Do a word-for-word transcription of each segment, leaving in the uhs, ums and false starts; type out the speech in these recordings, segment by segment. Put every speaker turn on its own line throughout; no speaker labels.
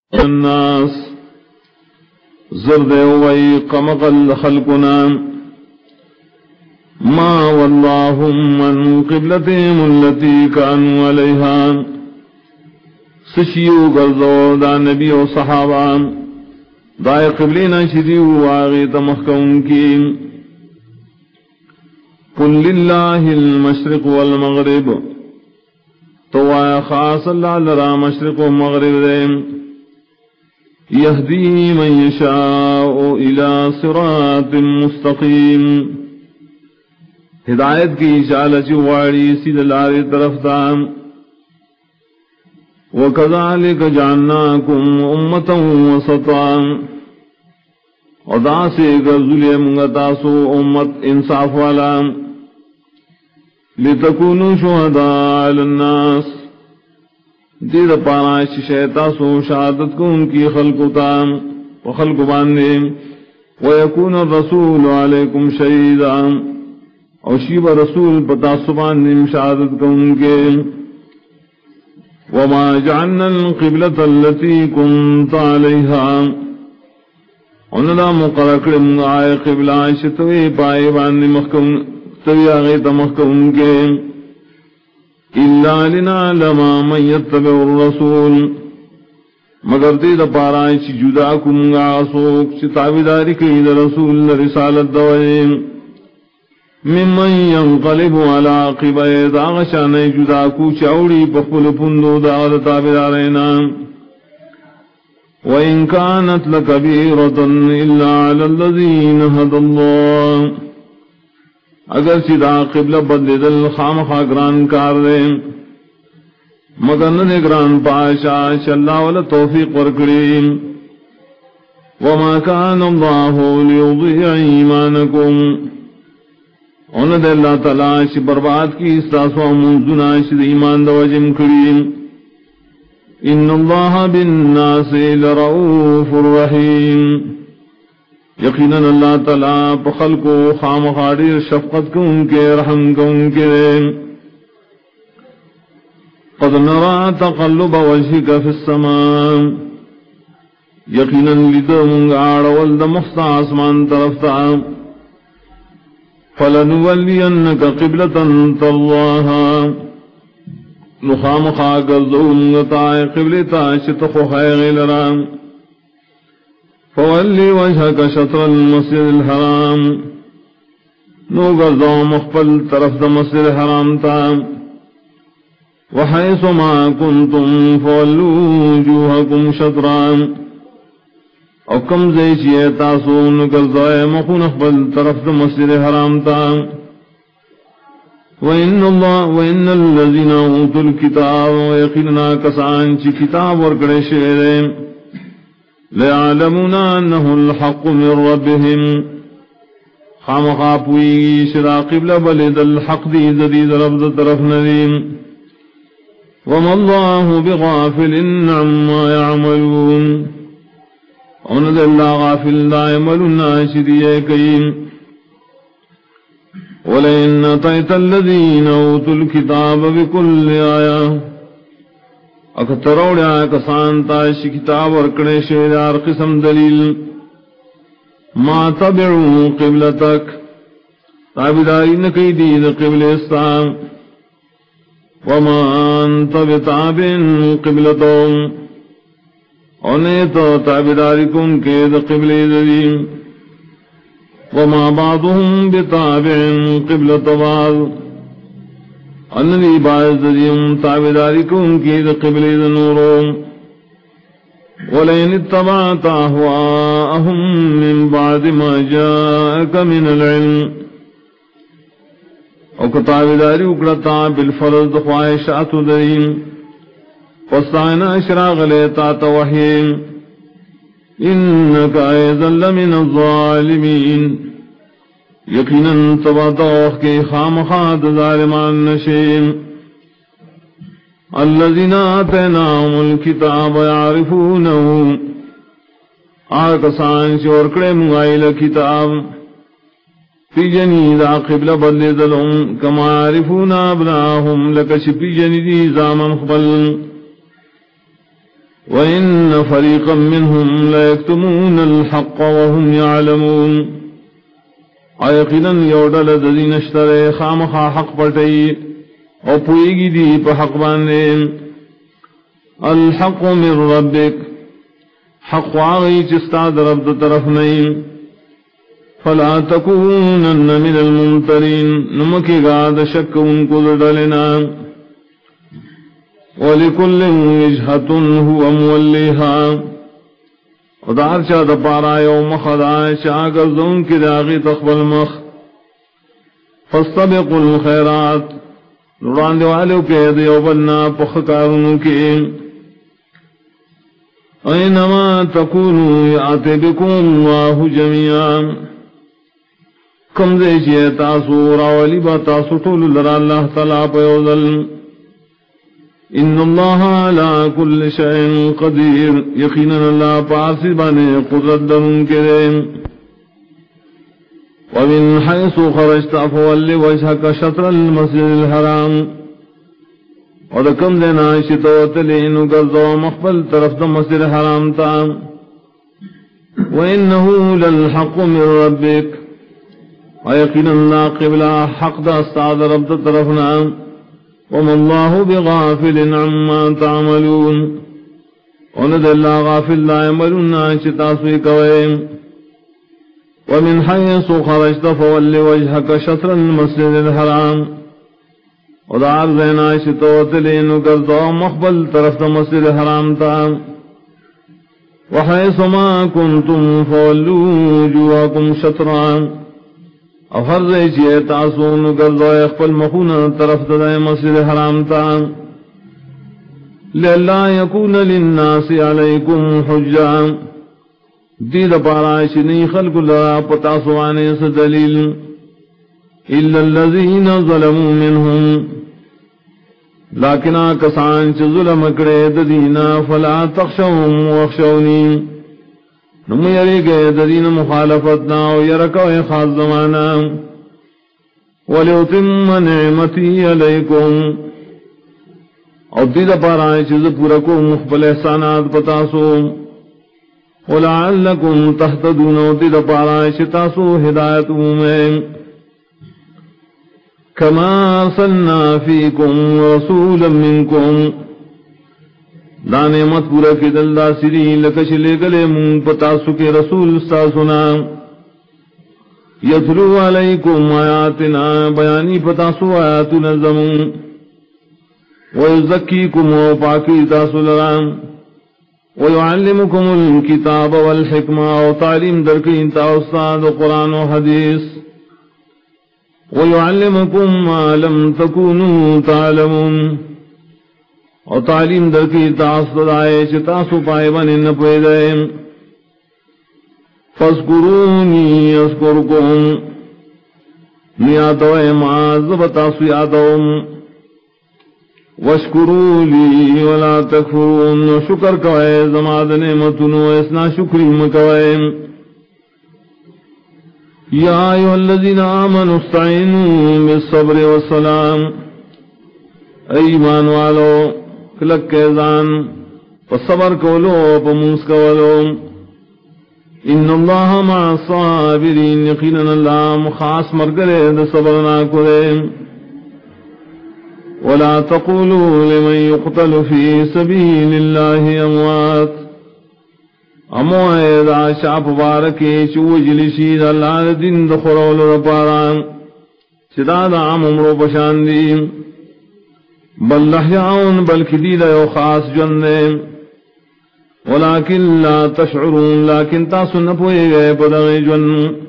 الناس زرد وی قمقل خلقنا ما واللهم من قبلتهم التي كانوا عليها سشیو گردو دا نبی و صحابہ دائے قبلین شدیو آغیت مخکون کی قل للہ المشرق والمغرب تو آیا خاص اللہ لرا مشرق و مغرب دے یہدی من یشاء الى صراط مستقیم ہدایت کی اشارہ چواری سید لاری طرف دام وَكَذَلِكَ جَعَلْنَاكُمْ أُمَّةً وَسَطًا اور دا سے گرزولی منگتاسو امت انصاف والا لِتَكُونُوا شُهَدَاءَ عَلَى النَّاسِ دید پاناش شیطاسو شہادت کو ان کی خلقتا وخلق باندے وَيَكُونَ الرَّسُولُ عَلَيْكُمْ شَهِيدًا اور شیب رسول پتاسو باندے شہادت کو ان کے وما جعلنا القبلة التي كنت عليها اندا مقرر آئے قبلہ شتوی پائے باندې مخکم توی آغیت مخکم کے الا لنعلم من يتبع الرسول مگر دید پارائے چی جدا کمگا سوک چی تابداری کئی دا رسول رسالت دوئے ممن ينقلب على عقبه داغشان جدا کو چاوڑی پخپل پندو داغ تابدارینا وَإِن كَانَتْ لَكَبِيرَةً إِلَّا عَلَى الَّذِينَ هَدَى اللَّهُ اگر سیدھا قبلہ بدل دل خام خاگران کار دے مگر ندے گران پاشا اللہ والا توفیق ورکڑی وَمَا كَانَ اللَّهُ لِيُضِيعَ إِيمَانَكُمْ ان دے اللہ تعالی برباد کی استاسو منزنا شد ایمان دو جم کریم ان اللہ بالناس لرؤوف الرحیم یقینا اللہ تعالی پخل کو خام خاڑی شفقت کو ان کے رحم کو ان کے قد نرى تقلب وجهك في السماء یقینا لدم گاڑ ولد مخص آسمان طرف تا فَلَنُوَلِّيَنَّكَ قِبْلَةً تَرْضَاهَا نخام خاگر ذونغتائے قبلتا شتخو خیغ لرام فَوَلِّ وَجْهَكَ شَطْرَ الْمَسْجِدِ الْحَرَامِ نوگر ذو مخبل طرف دا مسجد الحرام تا وَحَيْثُ مَا كُنْتُمْ فَوَلُّوا وُجُوهَكُمْ شَطْرًا او کم زیچی تاسو نگر زائے مخون اخبر طرف دا مسجد حرام تا وَإِنَّ اللَّهَ وَإِنَّ الَّذِينَ أُوتُوا الْكِتَابَ وَيَقِنَا كَسَانْ چی کتاب ورکڑے شیرے لَيَعْلَمُونَ أَنَّهُ الْحَقُّ مِنْ رَبِّهِمْ خام خاپوئی شرا قبل بلد الحق دی زدید رب دا طرف ندیم وَمَا اللَّهُ بِغَافِلٍ عَمَّا يَعْمَلُونَ اُنَّ اللہ غافل دائمل ناشدیے کئیم وَلَئِنَّ أَطَعْتَ الَّذِينَ أُوتُوا الْكِتَابَ بِكُلِّ آیَةٍ اکتروڑیا کسانتا شی کتاب ورکڑے شیدار قسم دلیل ما تبعوا قبلتک تابداری نکی دید قبل اسلام وما انت بتابع قبلتهم انہیں تو تابداری کن کے دا قبل دیم وما بعضهم بتابع قبلت بعض انہی باعث دیم تابداری کن کے دا قبل دنوروں ولئن اتبعت اهواءهم من بعد ما جاءك من العلم او کتابداری اکڑتا بالفرض خواہشات دیم وَسْتَعِنَ اشراغ لیتا توحیم انکا ایذا لمن الظالمین یقینا تباتوخ کی خامخات ظالمان نشیم الذین آتیناهم الكتاب یعرفونه آکسان شورکڑے مغائل کتاب فی جنید قبل بدل دلهم کما یعرفون ابناهم لکش فی جنید زامن خبل وَإِنَّ فَرِيقًا مِّنْهُمْ لَيَكْتُمُونَ الْحَقَّ وَهُمْ يَعْلَمُونَ آیقیناً یوڈل ددین اشترے خامخا حق پٹئی او پوئیگی دی پا حق باندے الحق من ربک حق آغی چستاد رب طرف نہیں فلا تکونن من الممترین نمکی گاد شک ان کو ڈلنا وَلِكُلٍّ وِجْهَةٌ هُوَ مُوَلِّيهَا ودار چا دا پارا یوم خدا چاگر زون کی داغی تقبل مخ فاستبقوا الخیرات نوران دیوالو کے دیو بلنا پخکارنو کی اینما تکونو یاتی بکم اللہ جميعا کم دیشی تاسو راولی با تاسو طول لرا اللہ تعالی پیوزل ان اللہ علی کل شیء قدیر یقینا اللہ پاسی بانے قدرت درن کرے ومن حیث خرجت فول وجهك شطر المسجد الحرام ودکم دینا شتوتلین گرزو مخبل طرف دا مسجد الحرام تا وانه للحق من ربک ویقینا اللہ قبلہ حق دا استعاد رب دا طرفنا وما الله بغافل عما تعملون وند الله غافل لا يعملون شتاسوي كويم ومن حيث خرجت فول وجهك شطر المسجد الحرام ودار زينا شتوتلين قرضا مخبل طرف مسجد الحرام تا وحيث ما كنتم فولوا وجوهكم شطرا افرز چیئے تاسون گردو اخفل مخون طرف دائے مسجد حرام تا لئلا یکون للناس علیکم حجا دید پارائش نی خلق لرا پتاسوانے سے دلیل الا الذین ظلموا منہم لیکن کسان چ ظلم کرے ددینا فلا تخشوهم واخشونی نمو یری گئے دین مخالفتنا و یرکو خاص زمانا ولیتم نعمتی علیکم او دید پارائے چیز پورکو مخبل احسانات پتاسو ولعلکم تحتدون او دید پارائے چتاسو ہدایت میں کما ارسلنا فیکم رسولا منکم دانے مت پورا کی دل دا سری لکش لے گلے مون پتاسو کے رسول ساسنا یتلو علیکم آیاتنا بیانی پتاسو آیات نظمون ویزکیکم و پاکی تاسو لرام ویعلمکم الکتاب والحکمہ و تعلیم درکی تا استاد قرآن و حدیث ویعلمکم ما لم تکونوا تعلمون اور تعلیم در کی تاسو آئے چتاسو پائے بنے نہ پیدائے فاذکرونی اذکرکم نیاتو معاذ بتاسو یادوم واشکرو لی ولا تکفرون شکر کوئے زماد نعمتنو اسنا شکری مکوئے یا ایوہ الذین آمنوا استعینوا بالصبر والسلام ایمان والو کلک کے زان صبر کولو پموس کولو ان اللہ مع الصابرین یقینا اللہ مخاص مرگرے دا صبرنا کرے ولا تقولوا لمن يقتل في سبيل الله اموات اموائے دا شاپ بارکے چوجلشی دا اللہ دن دخرول رپاران چدا دا عام عمرو پشاندیم بل لحیاؤن بلکہ دیدہ یو خاص جندے ولیکن لا تشعرون لیکن تاسو نپوئے گئے پدغی جن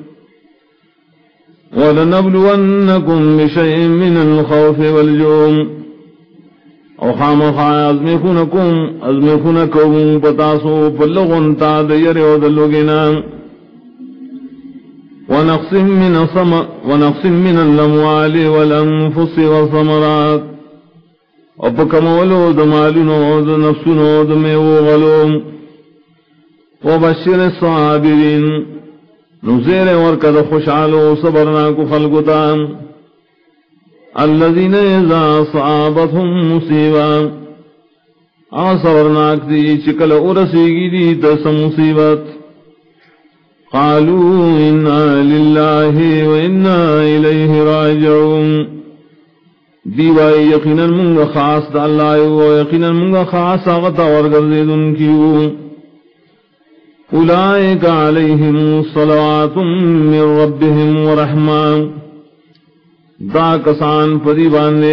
وَلَنَبْلُوَنَّكُمْ بِشَيْءٍ مِّنَ الْخَوْفِ وَالْجُوعِ او خامخا ازمیخونکم ازمیخونکم پتاسو پلغن تا دیر و دلوگنا ونقص من الصم ونقص من الاموال والانفس والثمرات او پکمولو دمالونو دنفسونو دمیو غلوم وبشر الصابرین نزیر ورکد خوشعالو صبرناکو خلقتان الذين اذا اصابتهم مصيبة آصورناک دی چکل ارسیگی دی تس مصیبت قالوا انا للہ و انا الیہ راجعون دیوائی یقینا منگا خاص دا اللہ و یقینا منگا خاص آغتا ورگردن کیو اولئک علیہم صلوات من ربهم ورحمان دا کسان پدی باندے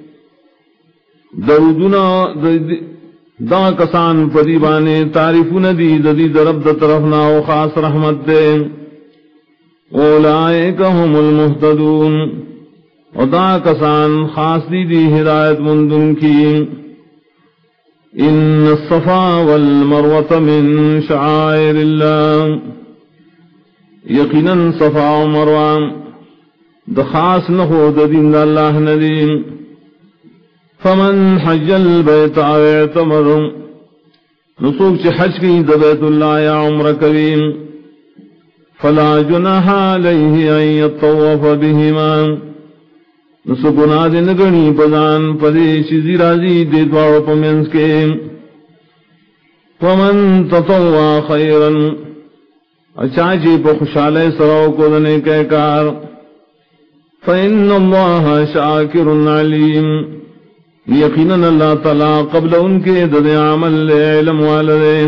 درودنا دا کسان پدی باندے تعریفون دی دی درب دا طرفنا و خاص رحمت دے اولئک هم المہتدون و دا کسان خاص دی دی ہدایت مندن کی ان الصفا والمروة من شعائر اللہ یقینا صفا و مروان دا خاص نخو دا دین دا اللہ ندیم فمن حج البیت او اعتمر نسوک چی حج کی دا بیت اللہ یا عمر کریم فلا جناح علیہ ان یطوف بہما نسکنا دن گنی پدان پدی چیزی رازی دیدوار پمینس کے ومن تطوع خیرا اچاچی پا خوشالے سراؤ کو دنے کے کار فإن اللہ شاکر علیم یقینا اللہ تعالی قبل ان کے دد عمل علم والدے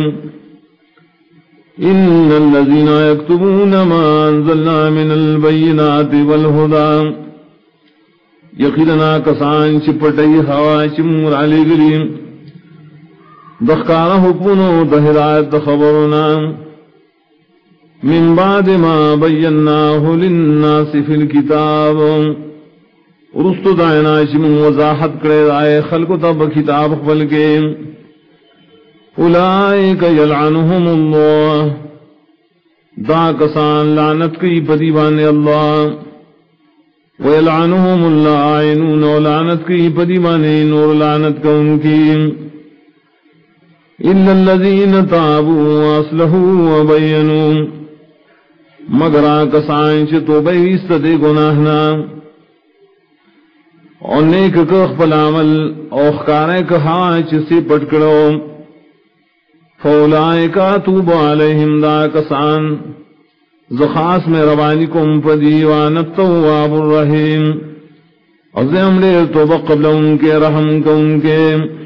ان الذین یکتبون ما انزلنا من البینات والہدا یقینا کسان چپٹئی ہوا چمور علی گلیم دخکار حکمنو دہدایت خبرنا من بعد ما بیناہ للناس فی الکتاب رستو دائنا چمون وضاحت کرے دائے خلق تب کتاب قبل کے اولئک یلعنہم اللہ دا کسان لعنت کی پدیبان اللہ وَيَلْعَنُهُمُ اللَّاعِنُونَ وَلَعْنَتْ کی پدیمانے نور لعنت کا ان کی إِلَّا الَّذِينَ تَابُوا وَأَصْلَحُوا وَبَيَّنُوا مگر آکسان چھ توبہ استدے گناہنا اور نیک کخ پلامل اوخکارے کہا چھ سے پٹکڑو فَأُولَئِكَ أَتُوبُ عَلَيْهِمْ دا کسان زخاص میں روانی کم پدی وانا التواب الرحیم عظیم لے توبہ قبل ان کے رحم کا ان کے